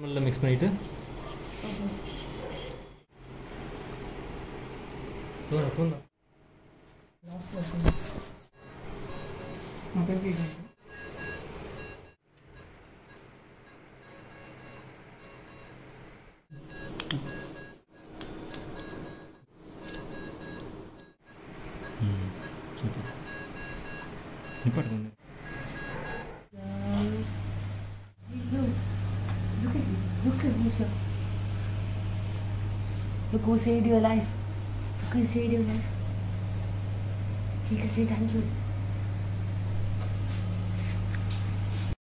ಮಲ್ಲ mix பண்ணிட்டு தோட போங்க லாஸ்ட் வருஷம் அப்பவே வீடியோ சூப்பர் நிப்பாட்டு Look who saved your life. Look who saved your life. He can say thank you.